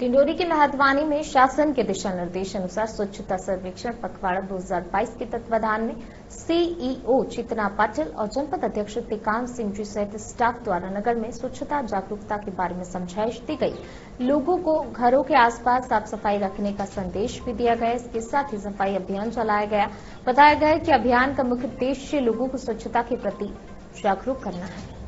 डिंडोरी के महतवानी में शासन के दिशा निर्देश अनुसार स्वच्छता सर्वेक्षण पखवाड़ा 2022 के तत्वाधान में सीईओ चेतना पाटिल और जनपद अध्यक्ष टेकाम सिंह जी सहित स्टाफ द्वारा नगर में स्वच्छता जागरूकता के बारे में समझाइश दी गई। लोगों को घरों के आसपास साफ सफाई रखने का संदेश भी दिया गया। इसके साथ ही सफाई अभियान चलाया गया। बताया गया कि अभियान का मुख्य उद्देश्य लोगों को स्वच्छता के प्रति जागरूक करना है।